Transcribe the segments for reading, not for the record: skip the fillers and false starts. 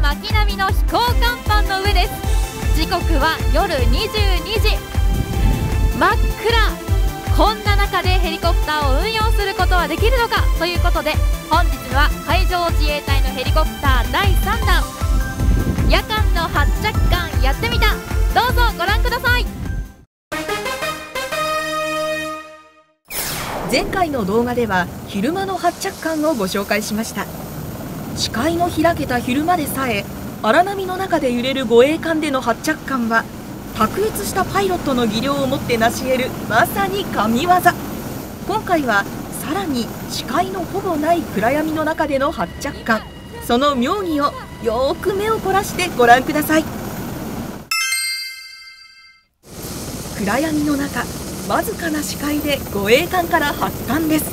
巻波の飛行甲板の上です。時刻は夜22時。真っ暗。こんな中でヘリコプターを運用することはできるのかということで、本日は海上自衛隊のヘリコプター第3弾夜間の発着艦やってみた。どうぞご覧ください。 前回の動画では昼間の発着艦をご紹介しました。視界の開けた昼間でさえ荒波の中で揺れる護衛艦での発着艦は卓越したパイロットの技量を持って成し得るまさに神業。今回はさらに視界のほぼない暗闇の中での発着艦、その妙技をよーく目を凝らしてご覧ください。暗闇の中、わずかな視界で護衛艦から発艦です。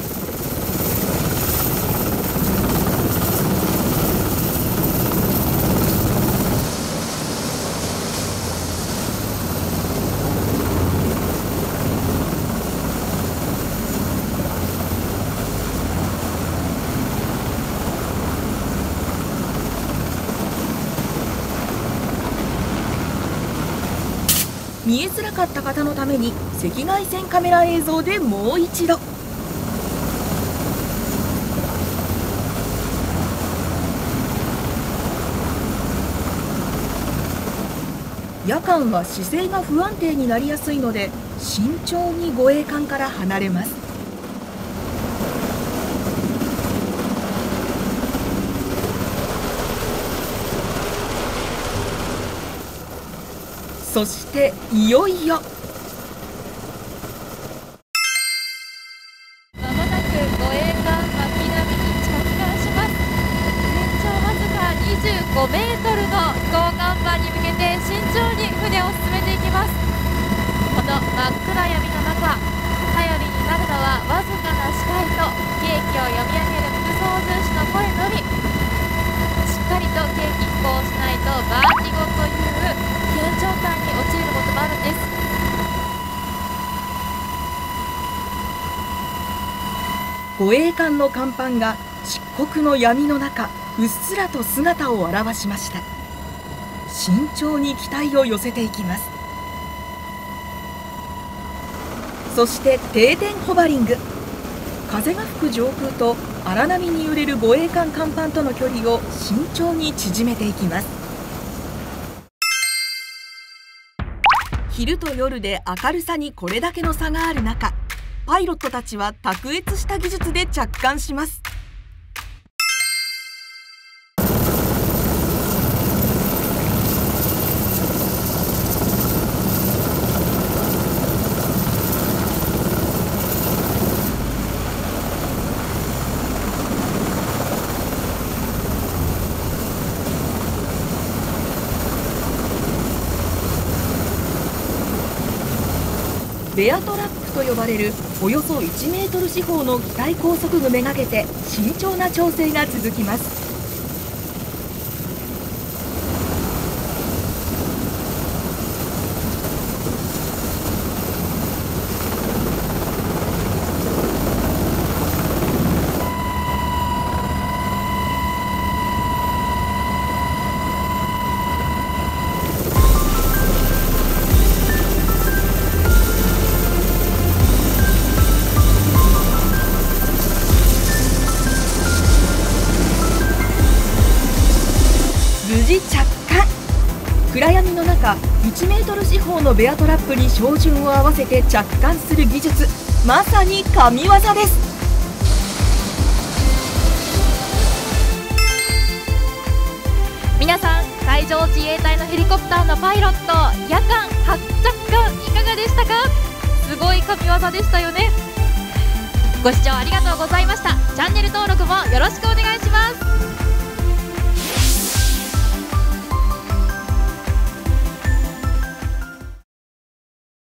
見えづらかった方のために赤外線カメラ映像でもう一度。夜間は姿勢が不安定になりやすいので慎重に護衛艦から離れます。そしていよいよまもなく護衛艦巻波に着艦します。全長わずか25メートルの飛行甲板に向けて慎重に船を進めていきます。この真っ暗闇の中、頼りになるのはわずかな視界と計器を読み上げる副操縦士の声のみ。しっかりと計器飛行しないとバーティゴという危険状態に陥ることもあるんです。 護衛艦の甲板が漆黒の闇の中、うっすらと姿を現しました。慎重に機体を寄せていきます。そして定点ホバリング。風が吹く上空と荒波に揺れる護衛艦甲板との距離を慎重に縮めていきます。昼と夜で明るさにこれだけの差がある中、パイロットたちは卓越した技術で着艦します。ベアトラップと呼ばれるおよそ1メートル四方の機体高速具めがけて慎重な調整が続きます。無事着艦。暗闇の中、1メートル四方のベアトラップに照準を合わせて着艦する技術、まさに神業です。 皆さん、海上自衛隊のヘリコプターのパイロット、夜間発着艦いかがでしたか？すごい神業でしたよね。ご視聴ありがとうございました。チャンネル登録もよろしくお願いします。